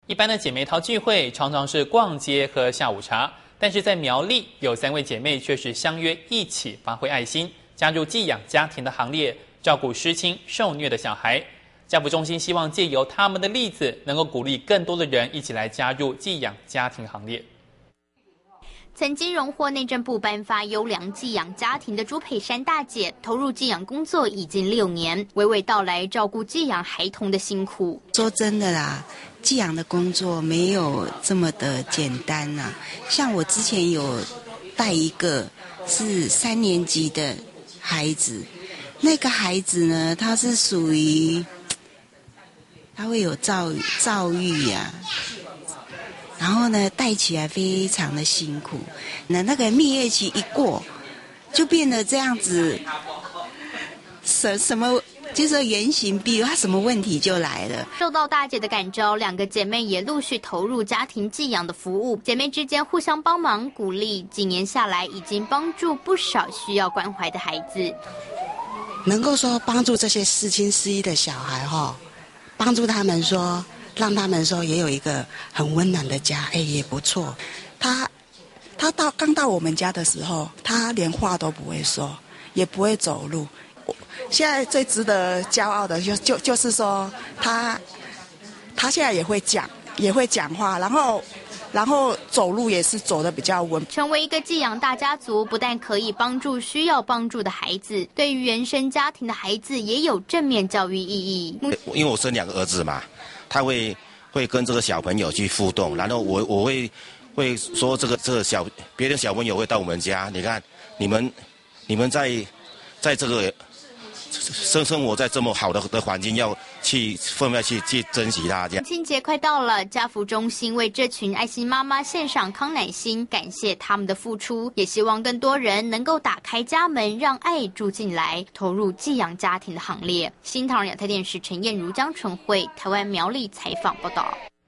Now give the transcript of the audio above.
一般的姐妹淘聚会常常是逛街喝下午茶，但是在苗栗有3位姐妹却是相约一起发挥爱心，加入寄养家庭的行列，照顾失亲受虐的小孩。家福中心希望借由他们的例子，能够鼓励更多的人一起来加入寄养家庭行列。 曾经荣获内政部颁发优良寄养家庭的朱佩珊大姐，投入寄养工作已经6年，娓娓道来照顾寄养孩童的辛苦。 说真的啦，寄养的工作没有这么的简单啦。像我之前有带一个是3年级的孩子，那个孩子呢，他是属于他会有躁郁呀。然后呢，带起来非常的辛苦。那个蜜月期一过，就变得这样子，什么就是原形毕露，他什么问题就来了。 受到大姐的感召，2个姐妹也陆续投入家庭寄养的服务，姐妹之间互相帮忙鼓励，几年下来已经帮助不少需要关怀的孩子。 能够说帮助这些失亲失依的小孩帮助他们说。让他们说也有一个很温暖的家，也不错。他刚到我们家的时候，他连话都不会说，也不会走路。现在最值得骄傲的就是说他现在也会讲话，然后走路也是走得比较稳。 成为一个寄养大家族，不但可以帮助需要帮助的孩子，对于原生家庭的孩子也有正面教育意义。 因为我生2个儿子嘛。他会跟这个小朋友去互动，然后我会说这个别的小朋友会到我们家，你看你们在这个生活在这么好的环境，要去分外去珍惜它。这样。 母亲节快到了，家福中心为这群爱心妈妈献上康乃馨，感谢他们的付出，也希望更多人能够打开家门，让爱住进来，投入寄养家庭的行列。新唐人亚太电视陈燕如、江纯慧，台湾苗栗采访报道。